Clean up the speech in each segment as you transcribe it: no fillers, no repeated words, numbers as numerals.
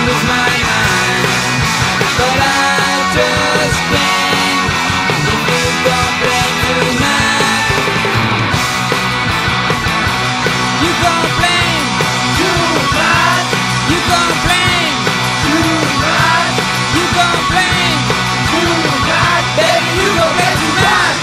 lose my mind, but I just can't. If you don't play tonight, you complain too much. You complain too much. You complain too much. Baby, you go play tonight.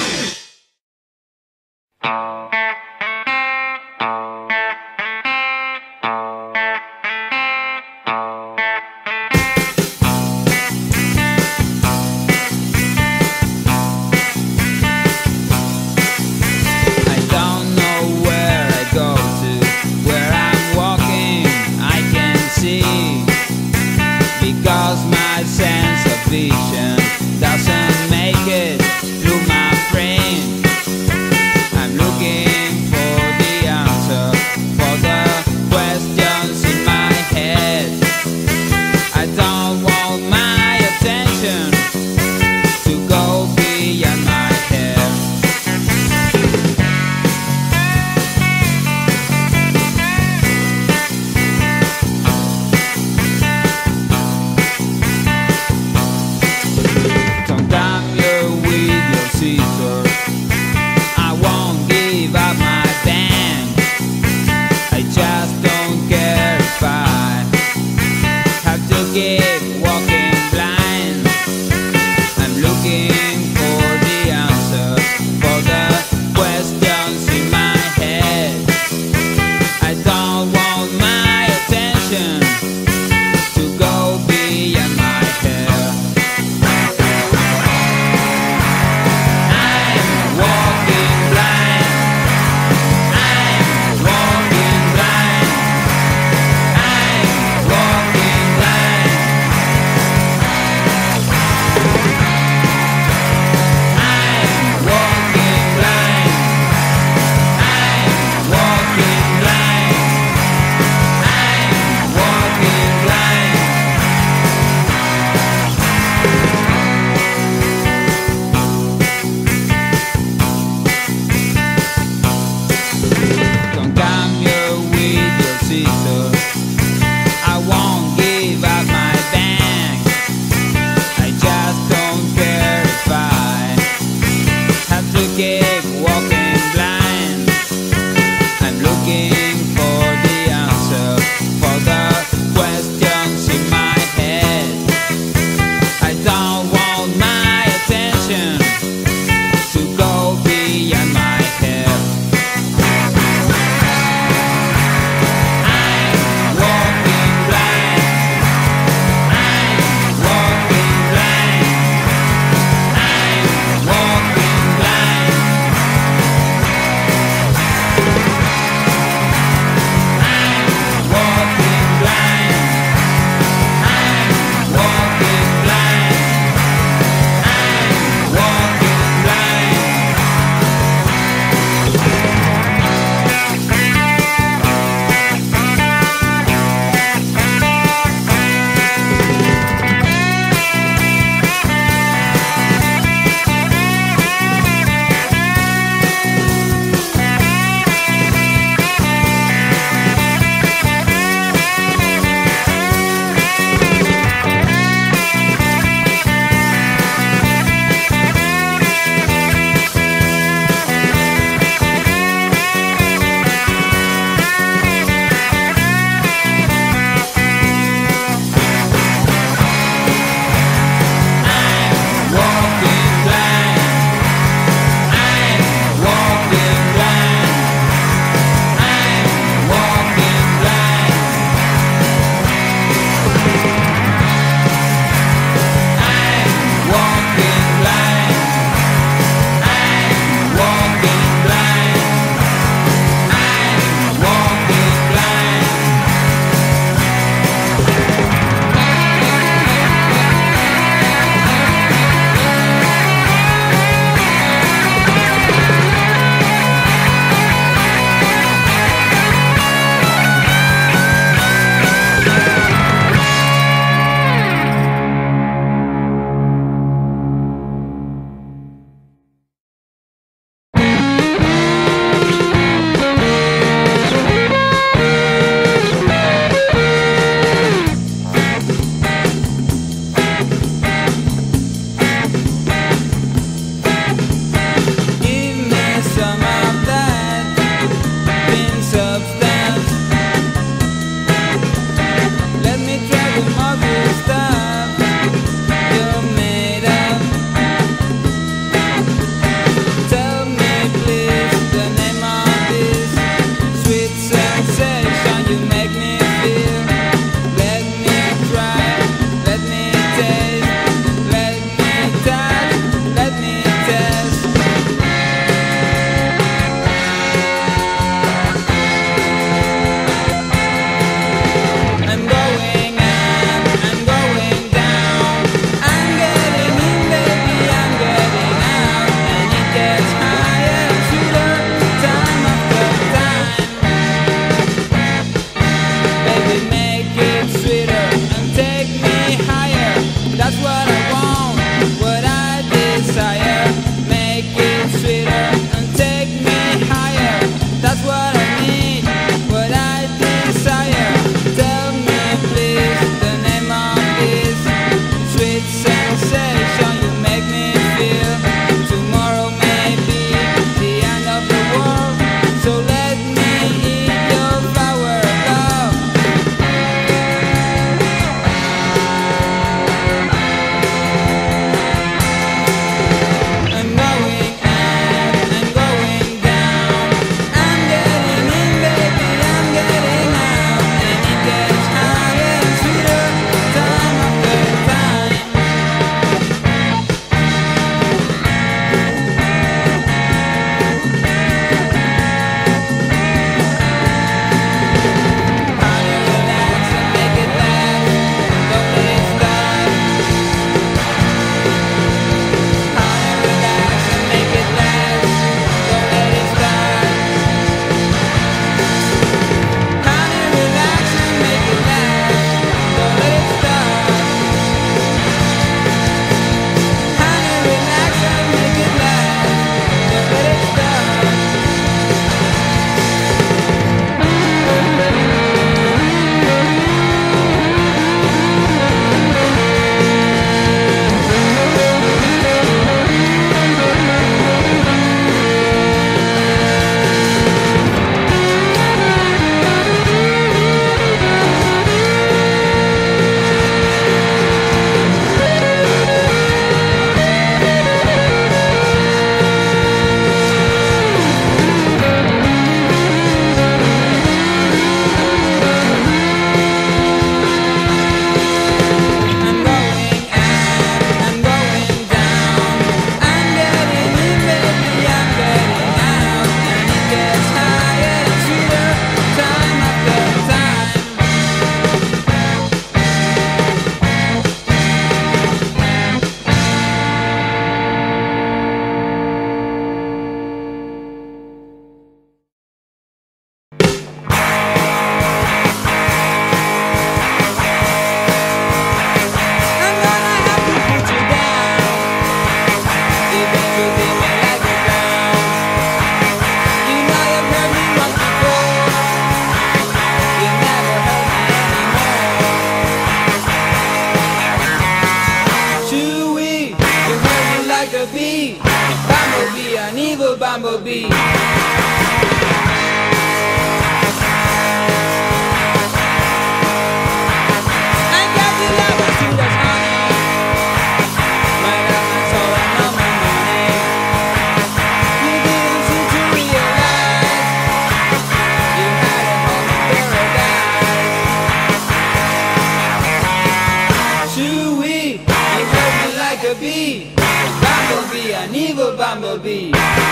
bumblebee.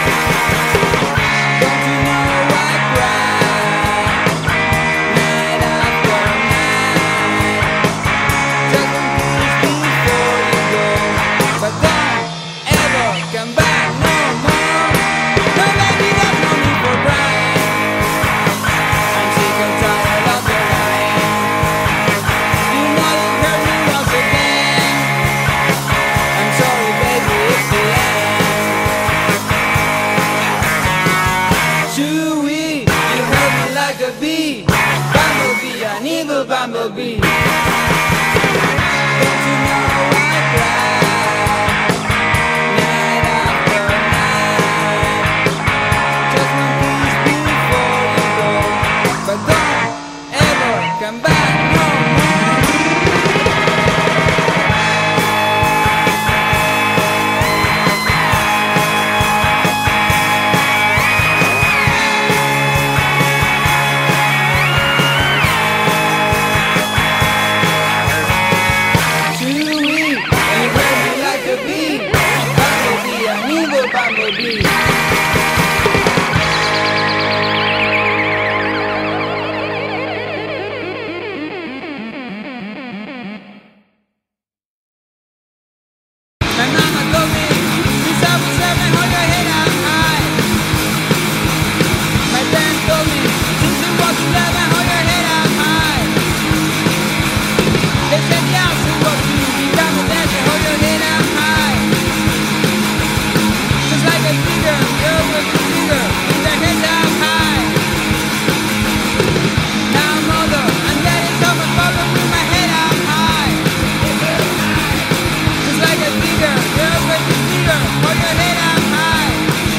Don't you know I cry night after night? Just one kiss before you go, but don't ever come back no more. No, baby, there's no need for crying. I'm sick and tired of the lying. You know you hurt me once again. I'm sorry, baby, it's the end. Chewie, you hurt me like a bee. Bumblebee, an evil bumblebee. Don't you know I cry night after night? Just one kiss before you go, but don't ever come back no more. Chewie, you hurt me like a bee. Bumblebee, an evil bumblebee. My mama told me, since I was 7, hold your head up high. My dad told me, since you was 11, hold your head up high. They said, yeah, so what you become a dancer, hold your head up high. Just like a figure, girl with a figure, with their heads up high. Now I'm older, I'm getting so much older with my head up high. Just like a figure, girl with a figure, hold your head up high.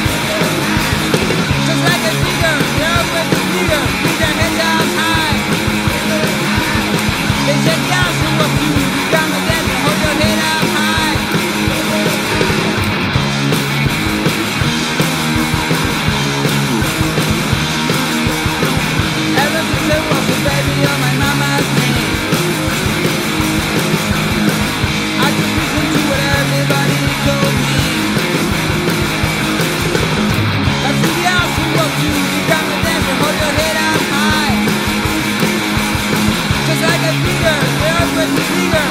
Just like a figure, girl with a figure, with their heads up high. They said, yeah, so what you become a dancer, hold your head up high. Ever since I was a baby on my mama's knee, I just listened to what everybody told me. That's the house and what you become a dancer, hold your head up high. Just like a figure, girl with a figure,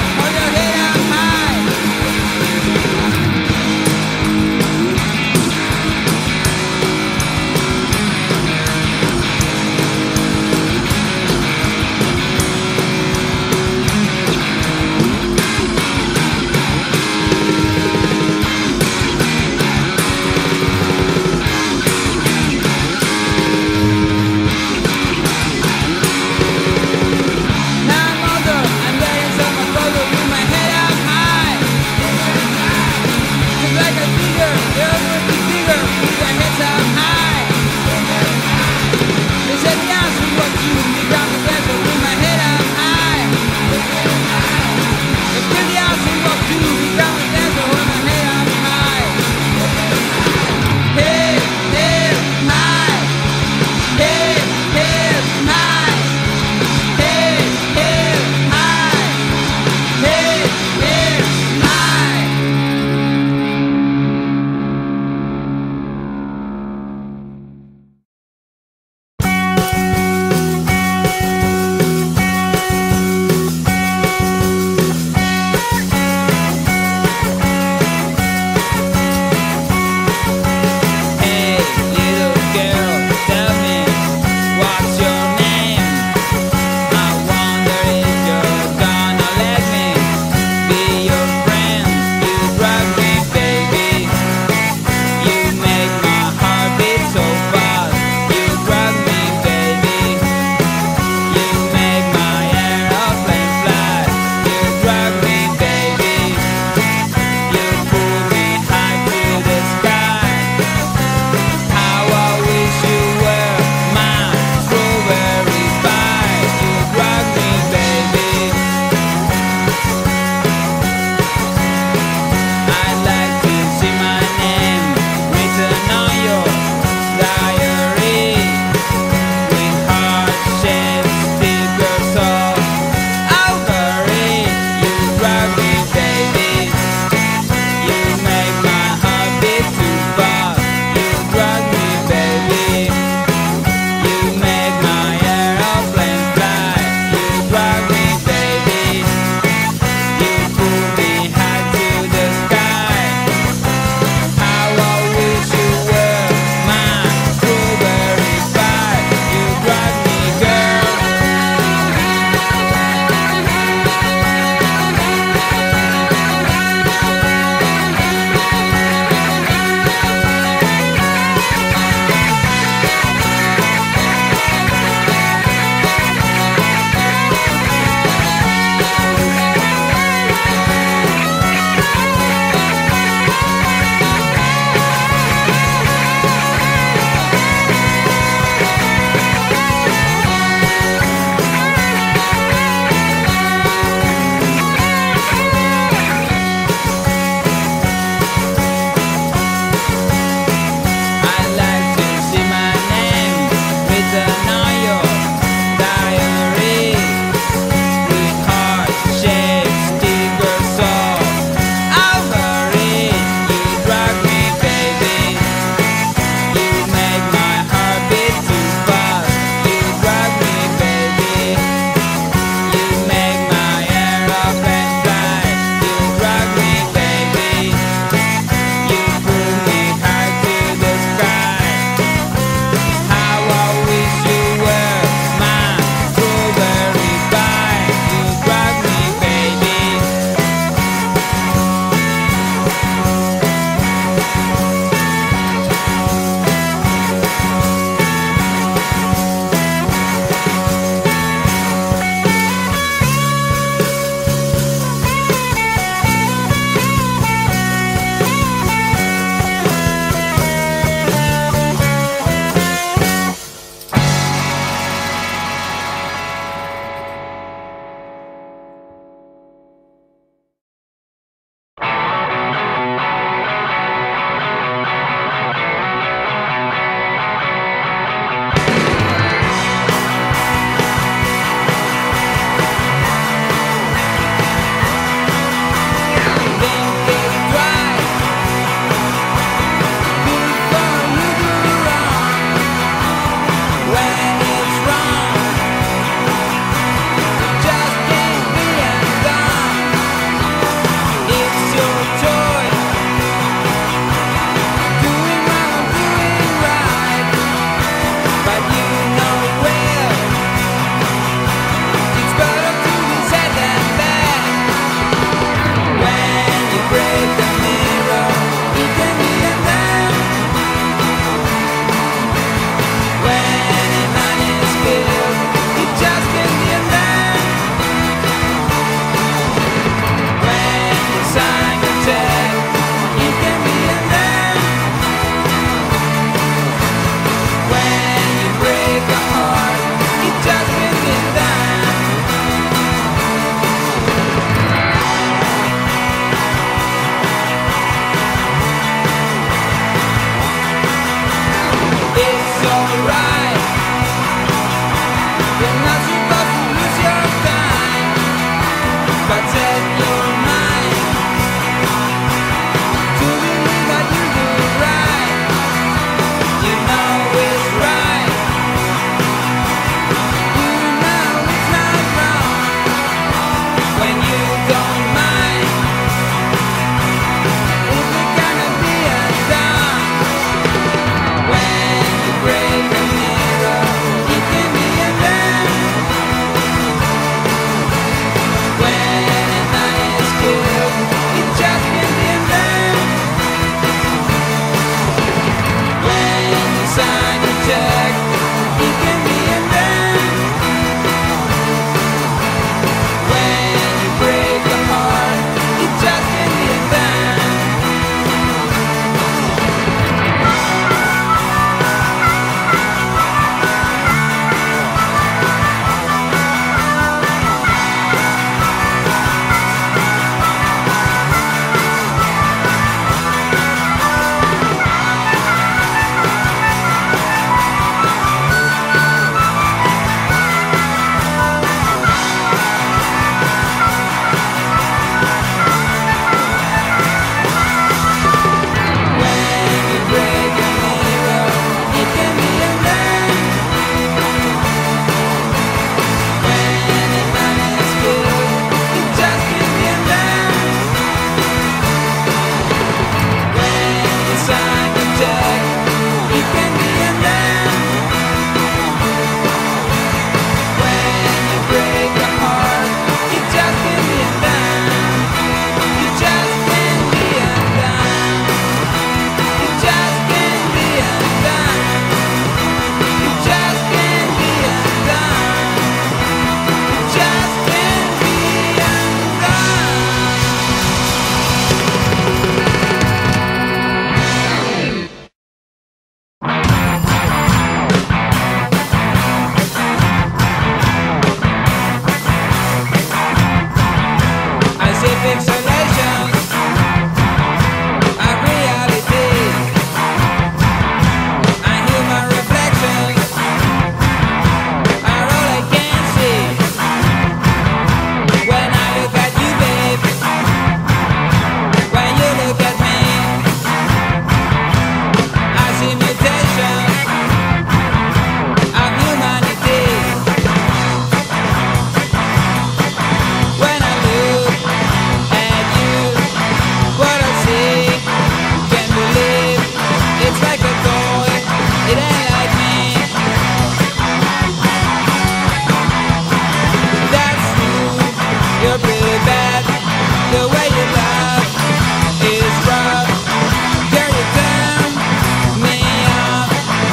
The way you love is rough. Girl, you turn me off.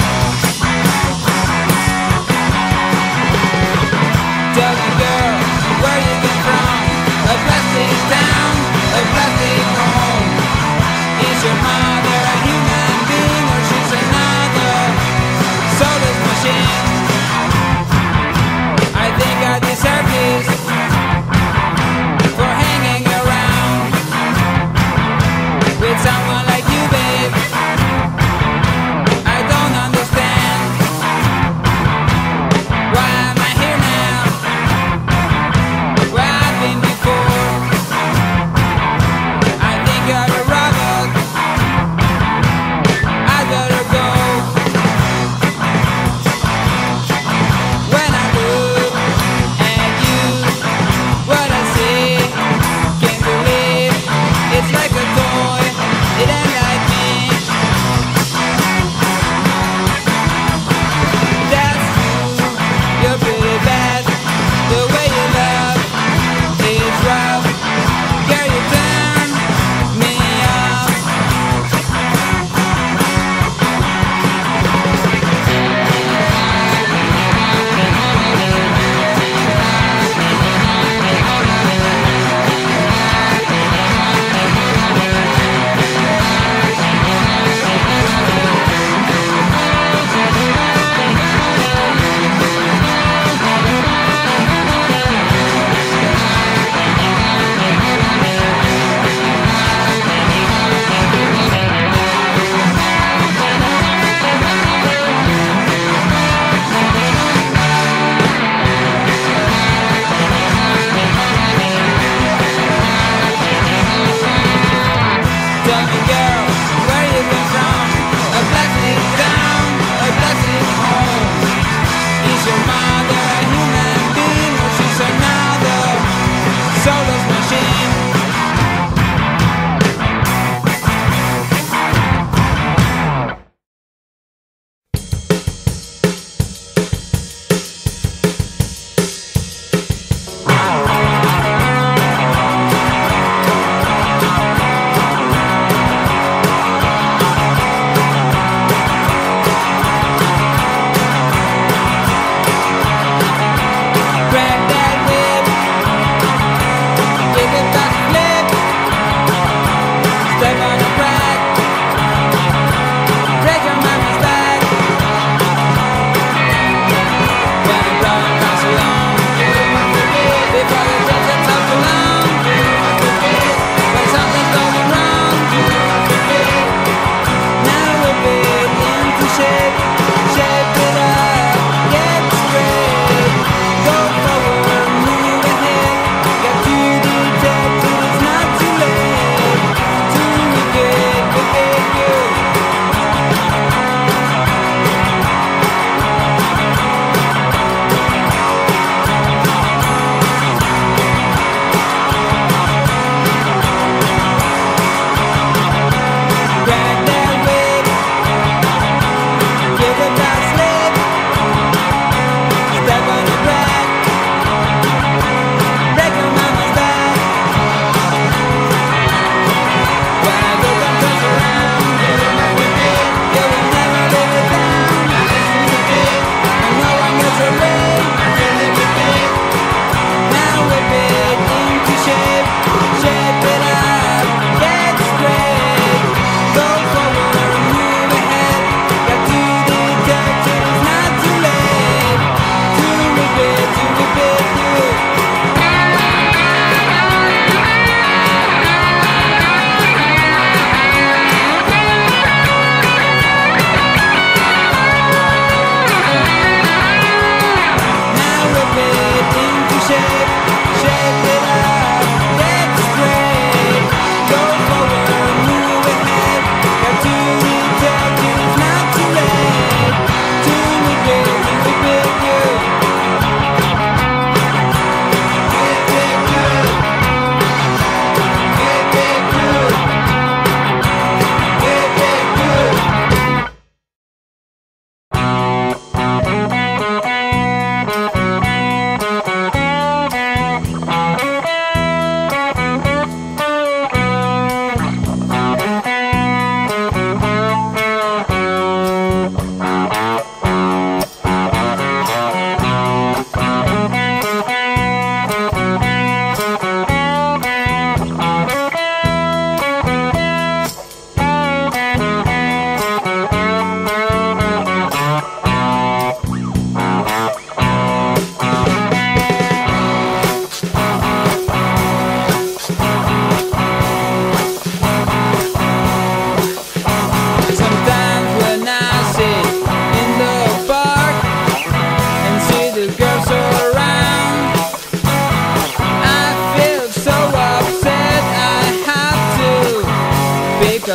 Tell me, girl, where you get from? A plastic town, a plastic home. Is your mother a human being, or she's another soulless machine? I think I deserve this for hanging around.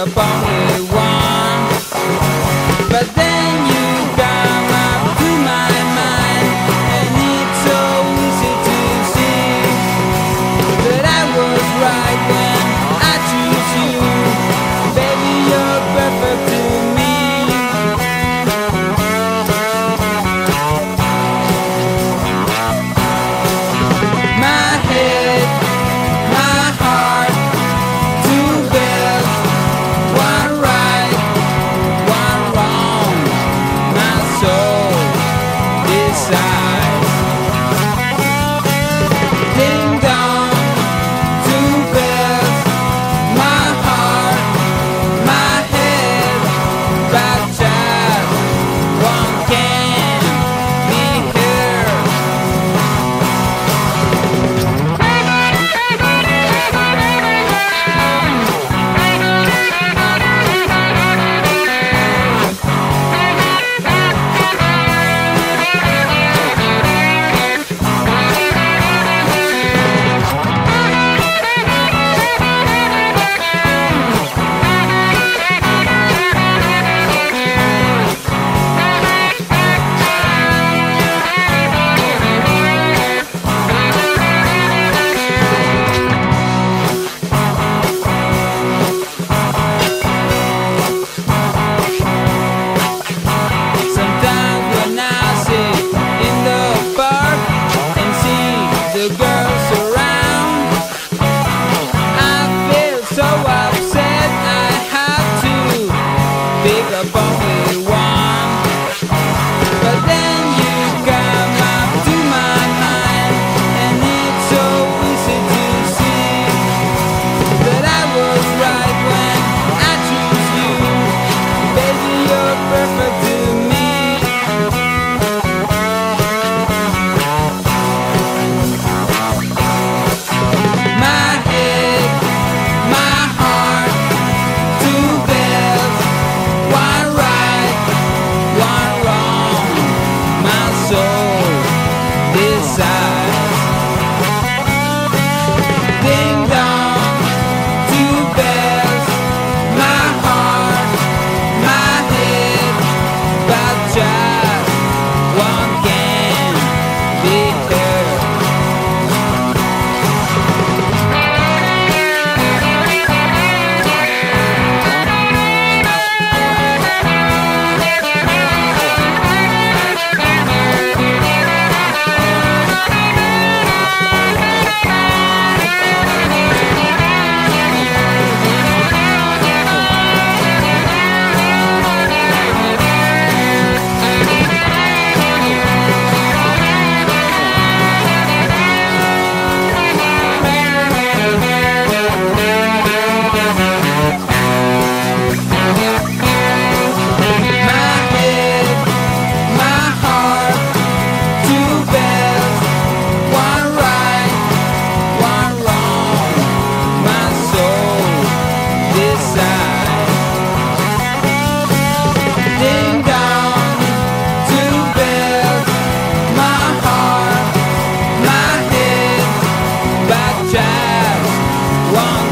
up only one. But then you come up to my mind, and it's so easy to see that I was right when I choose you. Baby, you're perfect to me. My head, my heart, two bells, one right, one wrong. My soul decides. Ding dong, two bells, my heart, my head, but just one can be heard. Sometimes when I sit in the park and see the girls around, I feel so upset I have to pick up only one. But then you come up to my mind, and it's so easy to see that I was right when I choose you. Baby, you're perfect to me. My head, my heart, two bells, one right, one wrong. My soul decides. Ding dong, two bells, my heart, my head, but just one can be heard. My head, my heart, two bells, one right, one wrong. My soul decides. Ding dong, two bells, my heart, my head, but just one